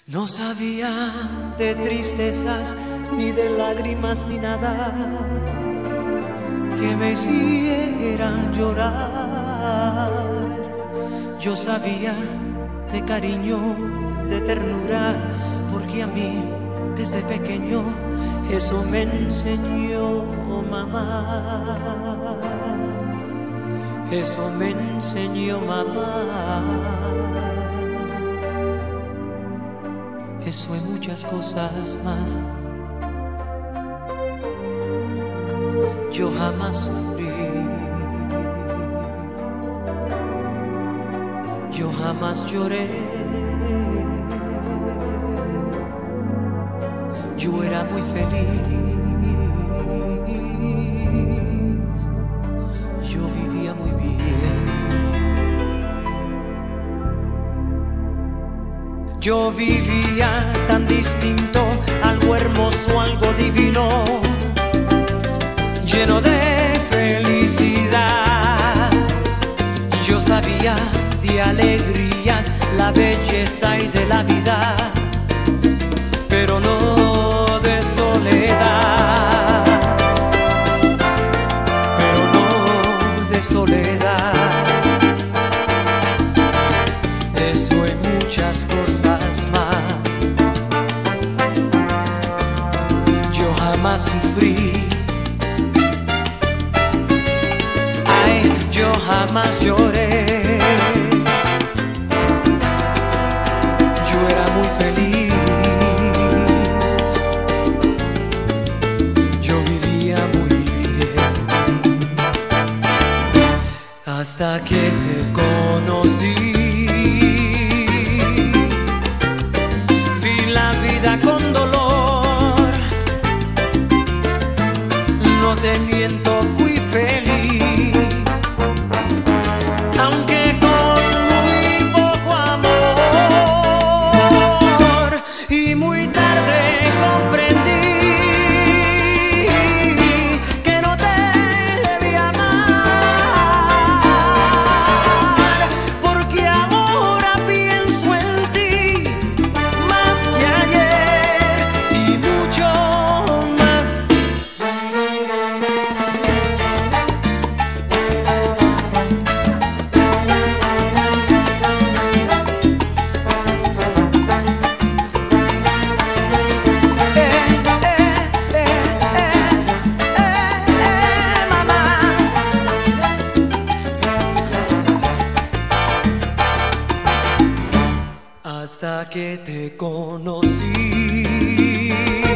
No sabía de tristezas, ni de lágrimas, ni nada que me hicieran llorar. Yo sabía de cariño, de ternura, porque a mí desde pequeño eso me enseñó mamá. Eso me enseñó mamá. Eso y muchas cosas más. Yo jamás sufrí, yo jamás lloré. Yo era muy feliz, yo vivía muy bien. Yo vivía tan distinto, algo hermoso, algo divino, lleno de felicidad. Yo sabía de alegrías, la belleza y de la vida, pero no de soledad, pero no de soledad. Eso y muchas cosas más. Yo jamás sufrí, ay, yo jamás lloré. Yo era muy feliz, yo vivía muy bien, hasta que te conocí. Vi la vida con dolor, no te miento, fui feliz, aunque con muy poco amor. Y muy tarde comprendí que no te debía amar, porque ahora pienso en ti más que ayer y mucho más. Mamá, hasta que te conocí.